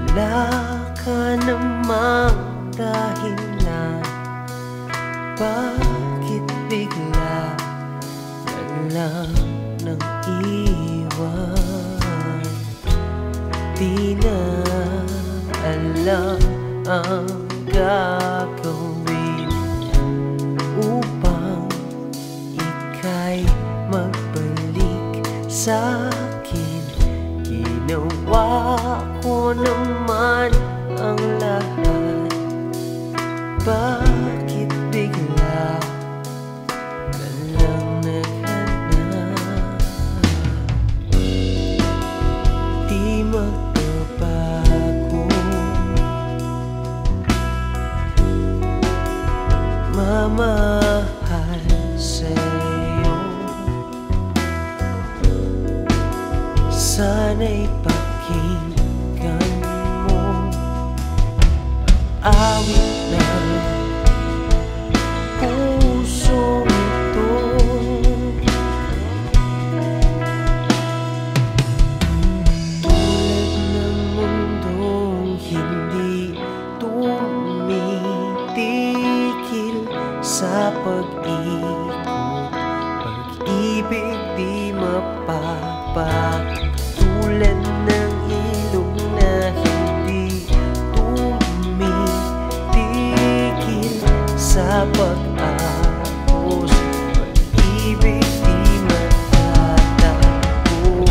Wala ka namang dahilan, bakit bigla na lang nang iwan? Di na alam ang gagawin upang ika'y magbalik sa'kin. Ginawa ko naman ang lahat, bakit bigla ka lang naghanap? Di magbabago, mamahal sa'yo. Sana'y pakinggan mo awit ng pusong ito. Tulad ng mundong hindi tumitigil sa pag-ikot, pag-ibig di mapapagod. Tulad ng ilog na hindi tumitigil sa pag-agos, pag-ibig di matatago.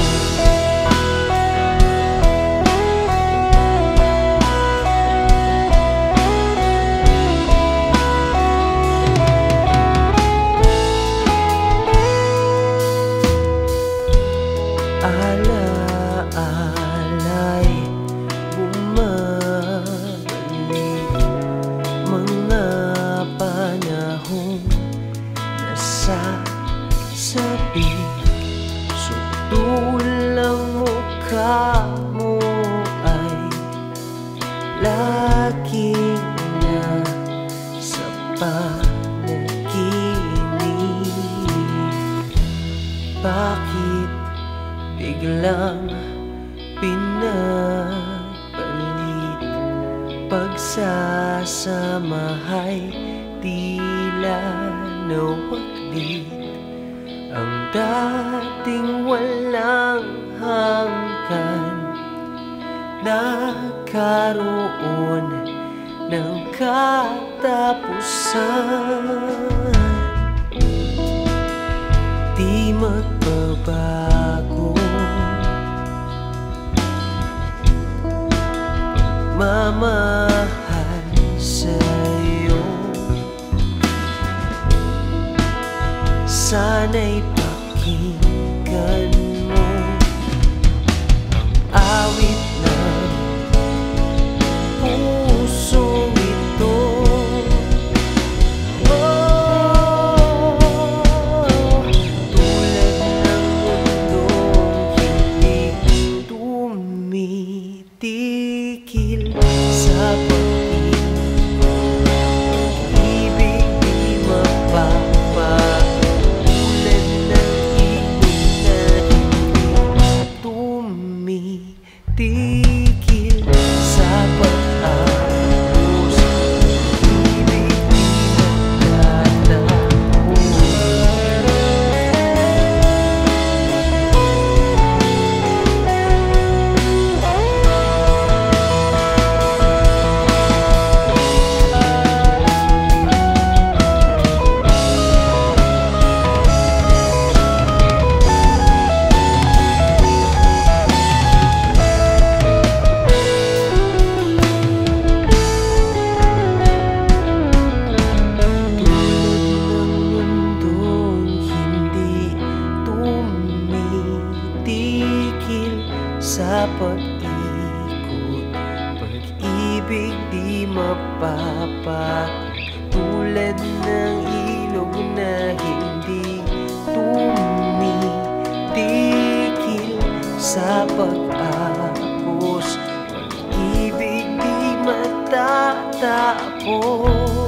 Alay bumabalik, mga panahong nasasabi. Sutulang mukha mo ay laging nasa panaginip. Bakit biglang pinapalit? Pagsasamahay tila nawaglit, ang dating walang hanggan nagkaroon ng katapusan. Di magbabago, mamahal sa'yo. Sana'y pakinggan mo ang awit ng pusong ito. Tulad ng mundong hindi tumitigil sa pag-ibig di mapapagod. Tulad ng ilog na hindi tumitigil sa pag-agos, pag-ibig di matatago. Sa pag-ikot, pag-ibig di mapapagod. Tulad ng ilog na hindi tumitigil sa pag-agos, pag-ibig di matatapos.